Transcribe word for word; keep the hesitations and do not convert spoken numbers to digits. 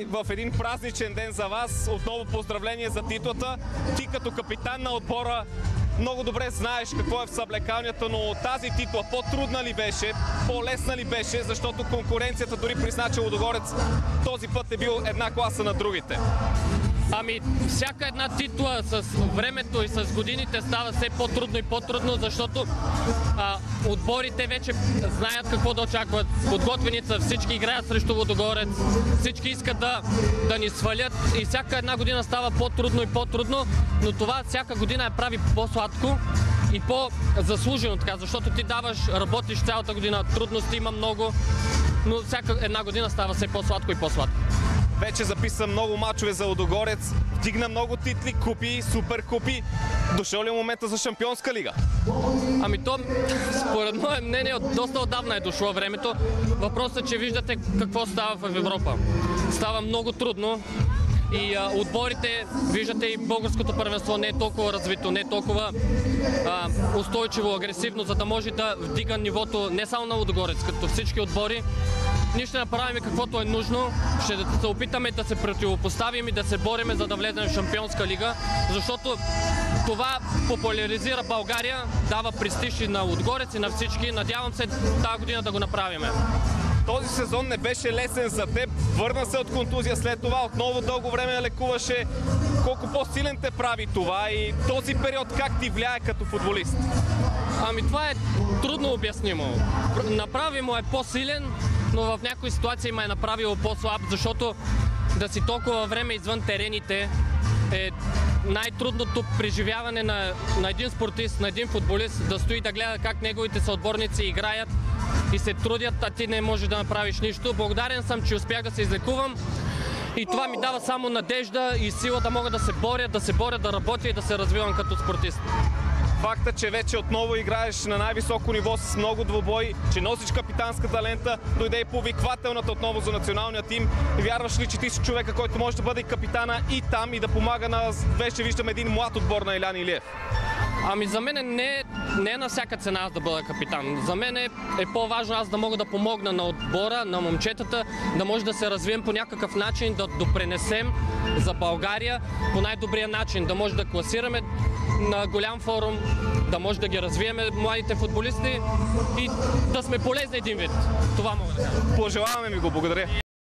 и в един празничен ден за вас. Отново поздравление за титлата. Ти като капитан на отбора много добре знаеш какво е в съблекалнята, но тази титла по-трудна ли беше, по-лесна ли беше, защото конкуренцията дори призна, че Лудогорец този път е бил една класа на другите? Ами, всяка една титла с времето и с годините става все по-трудно и по-трудно, защото а, отборите вече знаят какво да очакват. Подготвени са, всички играят срещу Лудогорец, всички искат да, да ни свалят и всяка една година става по-трудно и по-трудно, но това всяка година я прави по-сладко и по-заслужено така, защото ти даваш, работиш цялата година, трудности има много, но всяка една година става все по-сладко и по-сладко. Вече записа много мачове за Лудогорец, вдигна много титли, купи, супер купи. Дошъл ли е момента за Шампионска лига? Ами то, според мое мнение, доста отдавна е дошло времето. Въпросът е, че виждате какво става в Европа. Става много трудно и а, отборите, виждате и българското първенство не е толкова развито, не е толкова а, устойчиво, агресивно, за да може да вдига нивото не само на Лудогорец, като всички отбори. Ние ще направим каквото е нужно, ще се опитаме да се противопоставим и да се бориме, за да влезем в Шампионска лига, защото това популяризира България, дава престиж и на Лудогорец и на всички. Надявам се тази година да го направим. Този сезон не беше лесен за теб, върна се от контузия след това, отново дълго време лекуваше. Колко по-силен те прави това и този период как ти влияе като футболист? Ами това е трудно обяснимо. Направи му е по-силен, но в някои ситуации ме е направило по-слаб, защото да си толкова време извън терените е най-трудното преживяване на, на един спортист, на един футболист, да стои да гледа как неговите съотборници играят и се трудят, а ти не можеш да направиш нищо. Благодарен съм, че успях да се излекувам и това ми дава само надежда и сила да мога да се боря, да се боря, да работя и да се развивам като спортист. Факта, че вече отново играеш на най-високо ниво с много двубой, че носиш капитанската лента, дойде и повиквателната отново за националния тим. Вярваш ли, че ти си човека, който може да бъде и капитана и там и да помага на, вече виждам, един млад отбор на Илян Илиев? Ами за мен не, не е на всяка цена аз да бъда капитан. За мен е, е по-важно аз да мога да помогна на отбора, на момчетата, да може да се развием по някакъв начин, да допренесем за България по най-добрия начин, да може да класираме на голям форум, да може да ги развиеме младите футболисти и да сме полезни един вид. Това мога да кажа. Пожелаваме ми го, благодаря.